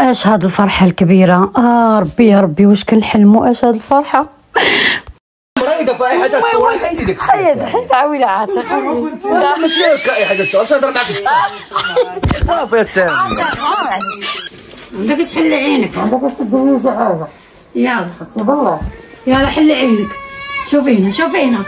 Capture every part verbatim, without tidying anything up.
اش هاد الفرحه الكبيره. اه ربي يا ربي واش كنحلموا اش هاد الفرحه. مريضه في اي حاجه تصور حيدي ديك حيد حيد عاويله عاتق. لا ماشي اي حاجه تصور اش نهضر معاك صافي يا سامي. عندك تحل عينك، عندك تدوي شي حاجه. يلا حتى بالله يلا حل عينك. شوفي هنا شوفي هنا.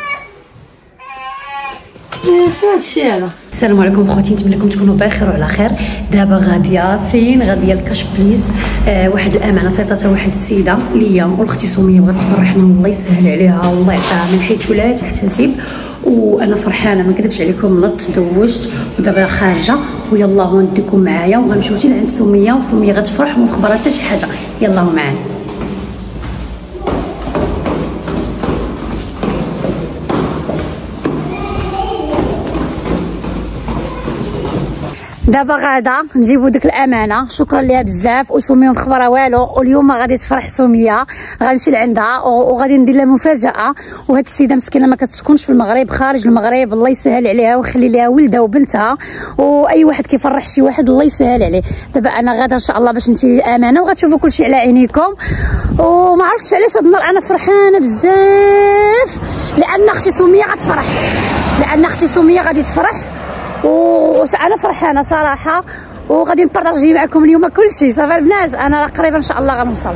اش هادشي هذا؟ السلام عليكم خواتي، نتمنى لكم تكونوا بخير وعلى خير. دابا غاديه فين؟ غاديه لكاش بليز. آه واحد الامانه صيفطتها واحد السيده ليا والاختي سميه بغات تفرحنا، والله يسهل عليها والله يعطيها من حيث لا تحتسب. وانا فرحانه ما نكذبش عليكم، نضت تزوجت ودابا خارجه ويلا هو نديكم معايا وغنمشيو حتى لعند سميه وسميه غتفرح وما مخبرها حتى شي حاجه. يلا هو معايا. دابا غادا نجيبو ديك الامانه، شكرا ليها بزاف، وسميه مخبره والو، واليوم غادي تفرح سميه، غنمشي لعندها وغادي ندير لها مفاجاه. وهاد السيده مسكينه ما كتسكنش في المغرب، خارج المغرب، الله يسهل عليها ويخلي ليها ولدها وبنتها، واي واحد كيفرح شي واحد الله يسهل عليه. دابا انا غادا ان شاء الله باش نمشي للامانه وغتشوفوا كلشي على عينيكم. وما عرفتش علاش هاد النهار انا فرحانه بزاف، لان اختي سميه غتفرح، لان اختي سميه غادي تفرح وانا فرحانه صراحه، وغادي نبارطاجي معكم اليوم كلشي. صافي البنات انا قريبه ان شاء الله غنوصل.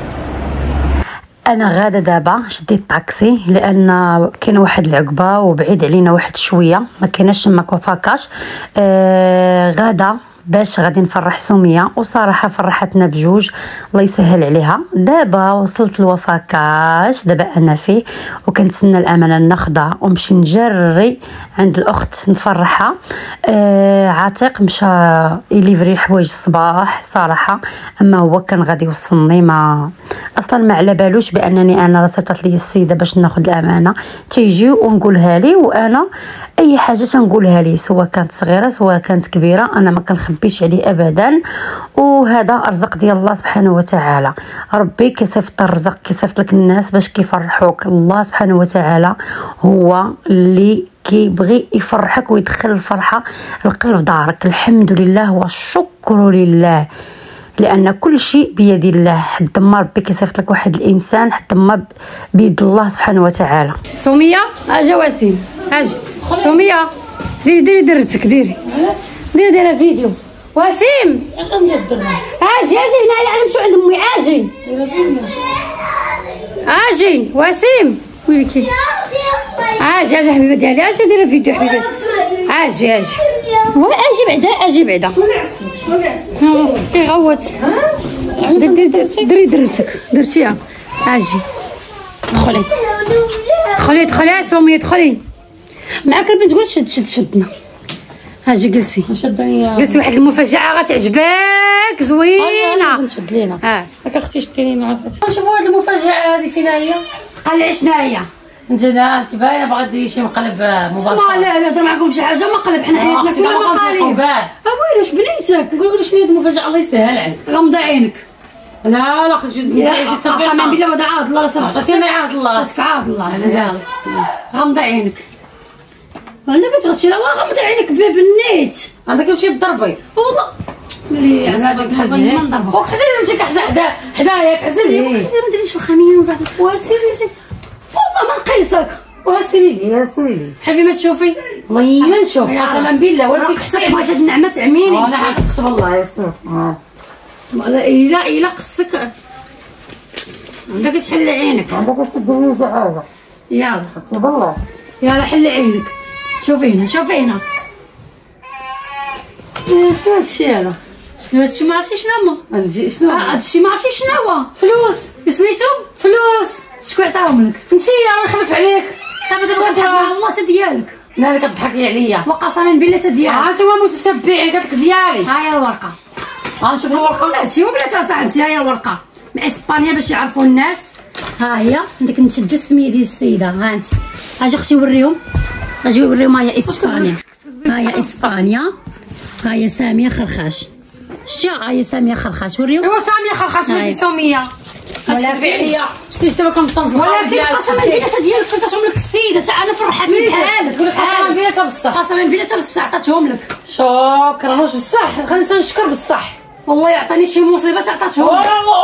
انا غاده دابا شديت الطاكسي لان كاينه واحد العقبه وبعيد علينا واحد شويه، ما كايناش تما كوفاكاش. آه غاده باش غادي نفرح سميه، وصراحه فرحتنا بجوج الله يسهل عليها. دابا وصلت لوفاكاش، دابا انا فيه وكنتسنى الامانه ناخذها ونمشي نجري عند الاخت نفرحها. آه عاتق مشى يليفري حوايج الصباح صراحه، اما هو كان غادي يوصلني، ما اصلا ما على بالوش بانني انا راه صيفطت لي السيده باش ناخذ الامانه تيجي ونقولها لي، وانا اي حاجه تنقولها لي سواء كانت صغيره سواء كانت كبيره انا ما كنخبيش عليه ابدا. وهذا ارزق ديال الله سبحانه وتعالى، ربي كيصيفط الرزق كيصيفط لك الناس باش كيفرحوك. الله سبحانه وتعالى هو اللي كيبغي يفرحك ويدخل الفرحه لقلب دارك. الحمد لله والشكر لله، لان كل شيء بيد الله، حتى ما ربي كيصيفط لك واحد الانسان حتى ما بيد الله سبحانه وتعالى. سميه اجا وسيم اجي سميه ديري ديري درتك ديري ديري ديري فيديو. وسيم اش غندير درنا؟ اجي اجي هنايا غنمشيو عند امي. اجي ديري فيديو. اجي وسيم ويلكي اجي اجي حبيبه ديالي اجي ديري فيديو حبيبه. اجي اجي اجي بعدا اجي بعدا كيغوت. ديري ديري درتك درتيها. اجي دخلي دخلي دخلي يا سميه دخلي معاك البنت. قول شد شد شدنا. اجي جلسي جلسي، واحد المفاجاه غتعجبك زوينه. نشد لينا اه هكا اختي شدي لينا. عافاك نشوفوا هاد المفاجاه هذه فينا هي. قلعي شنو هي؟ انت لا انت باينه باغا ديري شي مقلب مباشر. لا لا هضر معكم شي حاجه مقلب، حنا حياتنا كلها مقالب. ابويا واش بنيتك؟ قول لي شنو هاد المفاجاه الله يسهل عليك. غمضي عينك. لا لا خصك تديري في صباح. قسما بالله ودا عاود الله راه عطيني عاود الله راسك عاود الله. يلا غمضي عينك. عندك تغشي. لا غمضي عينك بنيت. عندك تمشي تضربي والله. ملي عزازك حزين وحزين انت كحزه حدا حدايا حزين. حزين ما ديريش الخمين وصافي. واسيري زين والله ما نقيسك. واسيري لي سيري لي تحبي ما تشوفي؟ والله ما نشوف قسما بالله. ولكن خصك بغيت هاد النعمه تعميني. انا حنقص بالله ياسر. اه الا الا قصك عندك تحل عينك، عندك تديري شي حاجه. يلا حتى بالله يلا حل عينك. شوفي هنا شوفي هنا. شنو هادشي هذا؟ شنو هادشي؟ ما عرفتي شنو هو هادشي. شنو هادشي؟ ما عرفتي شنو هو؟ فلوس. سميتو فلوس. شكون عطاهم لك؟ انتي راه نخلف عليك. صافي دابا غنضحك والله تا ديالك. مالك كضحكي عليا؟ وقسما بالله تا ديالك. ها انتوما متتبعين قالت لك ديالي. ها هي الورقه. ها نشوف الورقه. لا سي وبلاتي صاحبتي ها هي الورقه مع اسبانيا باش يعرفوا الناس. ها هي عندك نشد السميه ديال السيده. ها انت اجي اختي وريهم. اجي وريهم. ها هي اسبانيا. ها هي اسبانيا. ها هي ساميه خرخاش. شتي ها هي ساميه خرخاش. وريهم. ايوا ساميه خرخاش ماشي سميه. ولكن عليا شتي دابا كنطنز. ولكن قسما بالله تا ديالك عطاتهم لك السيده. تا انا فرحتني بحالك. تقول لك قسما بالله تا بصح. قسما بالله تا بصح عطاتهم لك. شكرا. واش بصح؟ خلينا نشكر بصح. والله يعطيني شي مصيبه عطاتهم.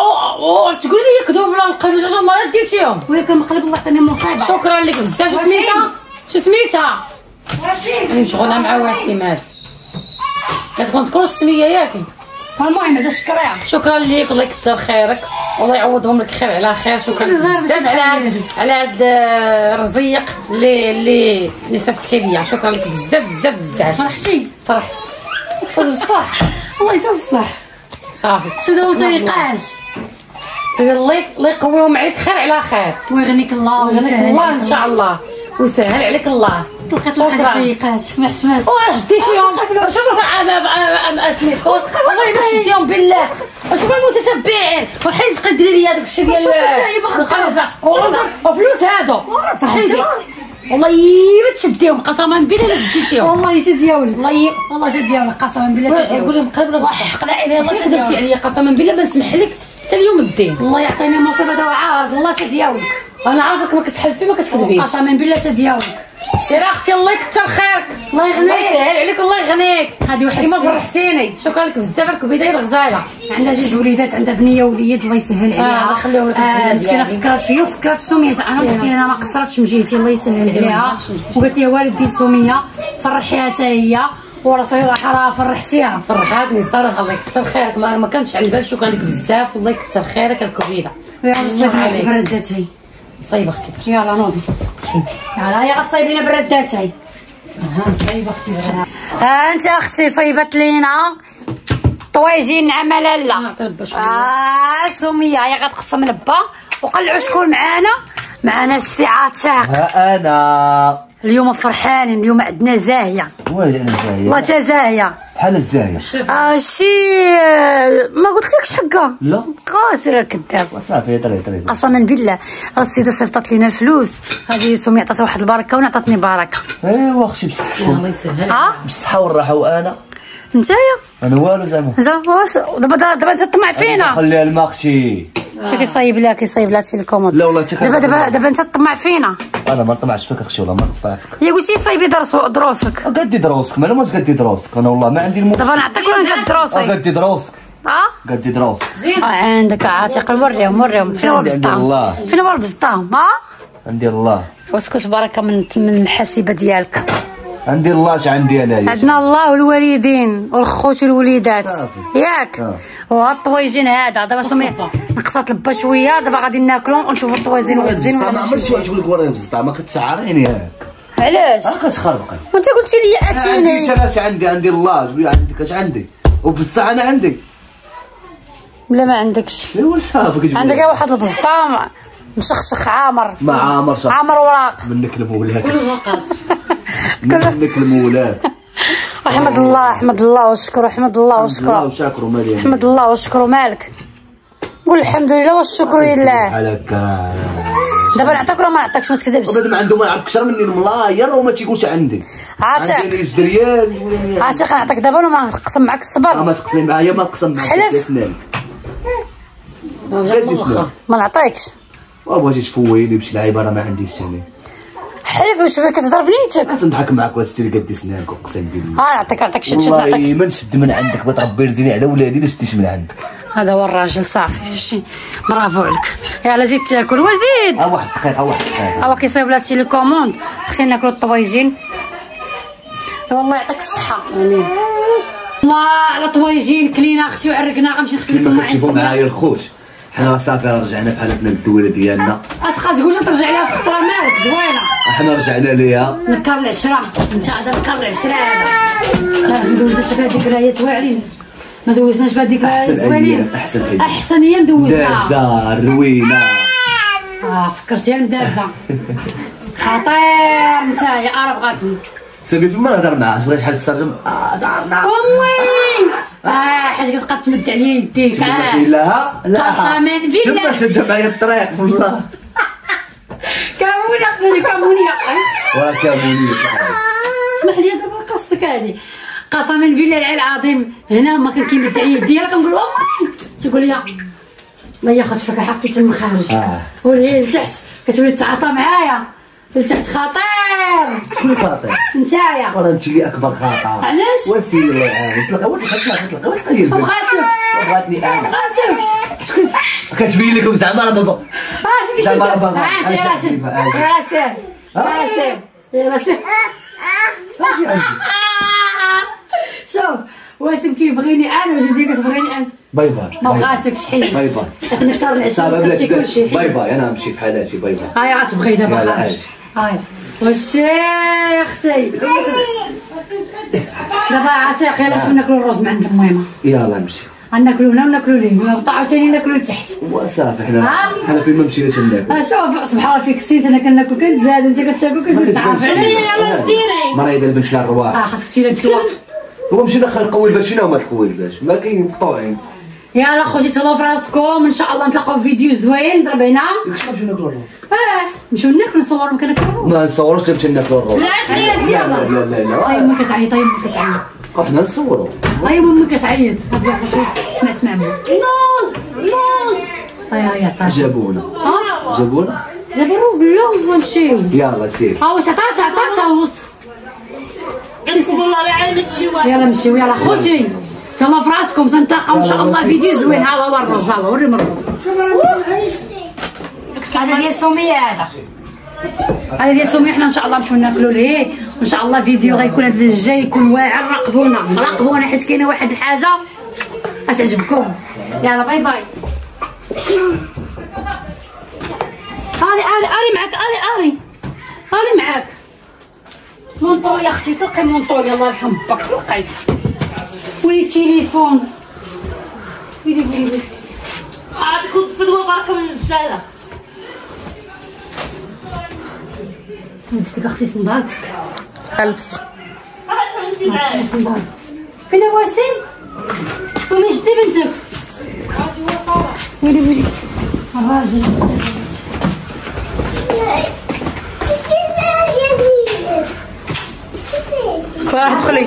تقول لي كذوب ولا القلب جوج مرات ديتيهم. ولكن المقلب الله عطاني مصيبه. شكرا لك بزاف. شو سميتها؟ شو سميتها؟ وسيم. انا مشغوله مع وسيم هذا. كتكون تكون السميه ياكي. المهم هذا شكرا. شكرا لك الله يكثر خيرك والله يعوضهم لك خير على خير. شكرا بزاف على هذا على هذا الرزيق اللي اللي اللي صيفطتي ليا. شكرا لك بزاف بزاف بزاف. فرحتي؟ فرحت. واش بصح؟ الله يتوصح. صافي سيدي ما تيقاش. سيدي الله الله يقويهم عليك خير على خير. ويغنيك الله ويغنيك الله ان شاء الله ويسهل عليك الله. لقيت لقيت تيقاش سمح سمح. واش ديتيهم؟ شوفوا سميتكم والله ما شديهم بالله. شوفوا المتتبعين وحيت تبقى ديري لي هذاك الشيء ديال الخلصه وفلوس هادو صحيتي. والله ما تشديهم قسما بالله لا شديتيهم. والله تدياولك والله والله تدياولك قسما بالله تدياولك. قول لهم قلب راه حق لا اله الا الله كذبتي عليا قسما بالله ما نسمح لك حتى اليوم الدين. الله يعطيني مصيبه دابا عاد الله تدياولك. انا عارفك ما كتحلفي ما كتكذبيش قسما بالله تدياولك. سير اختي الله يكثر خيرك. الله يغنيك. الله يسهل عليك الله يغنيك. هذه واحد كيما فرحتيني. شكرا لك بزاف على الكبيده الغزاله. عندها جوج وليدات عندها بنيه ووليد الله يسهل عليها. الله يخليهم لك. آه مسكينه فكرات فيا وفكرات في سميتها. انا مسكينه ما قصرتش مجيتي الله يسهل عليها وقالت لي والدي سميه فرحيها حتى هي وراه صراحه راه فرحتيها. فرحاتني صراحه الله يكثر خيرك ما, ما كانش على البال. شكرا لك بزاف والله يكثر خيرك الكبيده. يا رجل برداتي صايبه اختي يلا نوضي حيدي يلا يا غتصايب لينا برداتي. ها صايبه اختي. ها انت اختي صيبت لينا طوايجين نعمه لاله. نعطي لبا شويه. اه سميه هي غتقسم لبا وقلعوا شكون معانا. معانا السي عتاق. ها انا اليوم فرحانين اليوم عندنا زاهيه. وين انا زاهيه؟ والله تا زاهيه بحال الزاهيه. اه شي ما قلت لكش حقا. لا قاصر الكذاب. صافي طري طري. قسما بالله راه السيده صيفطات لينا الفلوس هذه سميه عطاتها واحد البركه وانا عطاتني بركه. ايوا اختي بالصحه الله يسهل. اه بالصحه والراحه. وانا نتايا انا والو زعما زعما واش دابا دابا انت تطمع فينا. خليها الماء اختي. شي كيصايب لها كيصايب لها التليكوموند. لا والله دابا دابا دابا انت تطمع فينا. انا ما نطمعش فيك اختي والله ما نطمع فيك. هي قلتي صايبي درسو دروسك. قدي دروسك مالا واش قدي دروسك. انا والله ما عندي المخ. دابا نعطيك ولا نقد دروسي. قدي دروسك. اه قدي دروسك. زين عندك عاتق. وريهم وريهم فين هو البسطام فين هو البسطام. ها عندي الله. واسكت بركه من من المحاسبه ديالك. عندي الله اش عندي انا. عندنا الله والوالدين والخوت والوليدات ياك. آه. وهاد الطويجين هذا دابا سمي نقصات لبا شويه دابا غادي ناكلو ونشوفو الطويزين وزين. ما عمرتش واحد تقول لك وراني بزطا ما كتسعريني هاك. علاش؟ ها كتخربقي. وانت قلتي لي اتيني. عندي انا اش عندي. عندي الله. قولي عندك اش عندي. وفي الساعه انا عندي. لا ما عندكش. ايوا صافي. عندك واحد البسطام مشخشخ عامر. ما عامر شخ. عامر وراق. منك المولات. كل زقات. منك المولات. احمد الله احمد الله واشكر احمد الله الله واشكر وشاكر مالي. احمد الله واشكر مالك. قول الحمد لله والشكر لله. بحال هكا. دابا نعطيك ولا ما نعطيكش ما تكذبش. وبعد ما عنده ما يعرف اكثر مني الملاير وما تيقولش عندي. عاتق عندي جوج دريال. عاتق نعطيك دابا ولا ما نقسم معاك الصبر. ما تقسمي معايا ما نقسم معاك. حلف. ما نعطيكش. وبغيتي تفويني باش لعيبه راه ما عنديش انا. حلف واش بك كتضرب نيتك. تنضحك معاك وتستري قد سنانك اقسم بالله. ها نعطيك نعطيك شد شد والله نعطيك. ما نشد من عندك بتربي رزيني على ولادي لا شديش من عندك. هذا هو الراجل صافي شي برافو عليك. يلا زيد تاكل وزيد. ها واحد الدقيقه واحد الدقيقه. هو كيصايب لها التيليكوموند خصنا ناكلو الطوايجين. والله يعطيك الصحه. امين. الله على طوايجين كلينا اختي وعرقنا غنمشي نغسل لكم كما كتشوفوا معايا الخوت حنا صافي رجعنا بحالتنا للدوله ديالنا. غتبقى تقول ترجع لها في خطره مالك زوينه. حنا رجعنا ليها. نكر العشره انت هذا نكر العشره هذا. لا ما دوزناش فيها ذكريات واعرين. ما دوزناش فيها ذكريات زوينين. احسن ايام. احسن ايام دوزناها. دابزه روينه. اه فكرتيها مدابزه. خطير نتايا انا بغاتني. سامي فما نهضر معاه بغيت شحال تسترجم. اه دارنا. امي اه حاجه كتبقى تمد عليا يديك. اه لا لا قسما بالله. شوف شد معايا الطريق والله. كاموني اختي كاموني. ورا كاموني. اسمح لي دابا قصتك هذه. قسما بالله العلي العظيم هنا ما كان كيمد عليا يديا كنقول امي تيقول لي ما ياخذ فيك حقي تما خارج. آه. ولي لتحت كتولي تعاطى معايا تحت خطير. شكون خاطر؟ نتايا. ورا انت اللي اكبر خاطر. علاش؟ وسيلي الله يعاونك. طلق اول خدمه طلق اول قليل. ما بغاتكش. بغاتني انا. ما بغاتكش. كتبين لكم زعما راه بابا. اه شو كيشد؟ زعما راه بابا. ها انت يا راسل. يا راسل. راسل. يا راسل. اجي اجي. شوف واسم كيبغيني انا واش انت كتبغيني انا؟ باي باي. ما بغاتكش حيد. باي باي. نختار العشاء صافي بلاتي كلشي. باي باي انا نمشي في حالاتي باي باي. هاي غتبغي دابا يلا خارج. اجي. هاي واش يا اختي دابا عرفتي خير نمشيو ناكلو الرز من عند الميمه. يلا نمشي. غناكلو هنا وناكلو ليه ونطلعو عاوتاني ناكلو لتحت. وصافي حنا حنا فين ما مشيناش ناكل. اه شوف سبحان الله فيك السيت انا كناكل كنزاد وانت كتاكل كتزيد تعرف علاش. مريضه البنت لها الرواح. اه خاصك تشيل هادشي هو مشينا خلق قوي باش فينا هما القوي باش ما كاين مقطوعين. يلا خوتي تهلاو في راسكم ان شاء الله نتلاقاو في فيديو زوين نضرب هنا. واش نمشيو ناكلو الروز؟ اه نمشيو ناكلو نصورو مكان ناكلو. ما نصوروش نمشي ناكلو الروز. لا لا لا لا لا. هاي امك كتعيط هاي امك كتعيط. حنا نصورو. هاي امك كتعيط. اسمع اسمع امك. نوز نوز. هاي هاي عطاش. جابونا. ها جابونا. جابوا الروز اللوز ونمشيو. يلا سير. ها واش عطاتها عطاتها ونص. والله لا عاد تمشيو. يلا نمشيو يلا خوتي تهلاو في راسكم تنتلاقاو ان شاء الله فيديو زوين. ها هو الروز ها هو وريهم الروز. هذا ديال سمية هذا. هذا ديال سمية حنا ان شاء الله نمشيو ناكلو ليه وان شاء الله فيديو غيكون هذا الجاي يكون واعر. راقبونا راقبونا حيت كاينه واحد الحاجه غتعجبكم. يلا باي باي. اري اري اري معاك اري اري اري معاك. مونطو يا اختي تلقي مونطو الله يرحم باك تلقي. ويلي التليفون ويلي ويلي ويلي. عاد كنت في الوبركه من الزاله. لبستك اختي صندالتك. البس عاد نمشي معاك. فين وسيم؟ سمي جدي بنتك. ويلي ويلي الراجل. فرح دخلي.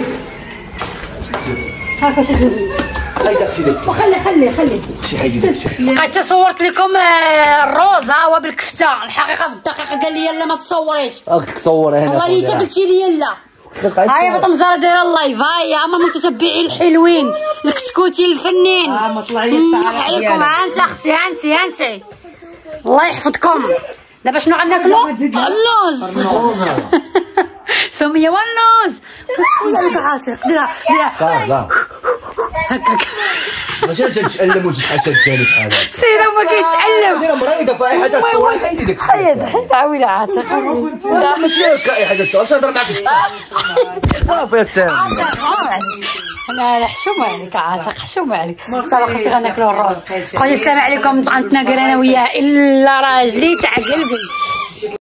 هاكا شي بنت. هاي داكشي داك. وخلي خلي خلي. شي حاجه داكشي. بقيت صورت لكم الروز ها هو بالكفته. الحقيقه في الدقيقه قال لي لا ما تصوريش. راك تصور هنا. والله اللي قلتي لي لا. هاي فاطمه زهره دايره اللايف. هاي هما المتتبعين الحلوين الكتكوتي الفنين. اه ما طلع لي التعارف عليكم. ها انت اختي ها انت ها انت الله يحفظكم. دابا شنو غناكلو؟ اللوز. سمية واللوز. شويه عليك عاشق. ديرها ديرها لا هكاك. ماشي تتعلم وتشحال شاداني بحال هكا. سير ما كيتعلم. دير مريضه في اي حاجه تصور حيدي داك الشيء. حيد حيد عاويله عاتق. لا ماشي هكا اي حاجه تصور. اش نهضر معاك صافي يا سامي. لا لا حشومه عليك عاتق حشومه عليك. صافي اختي غناكلو الروز. خويا السلام عليكم. نتناقر انا وياه الا راجلي تاع قلبي.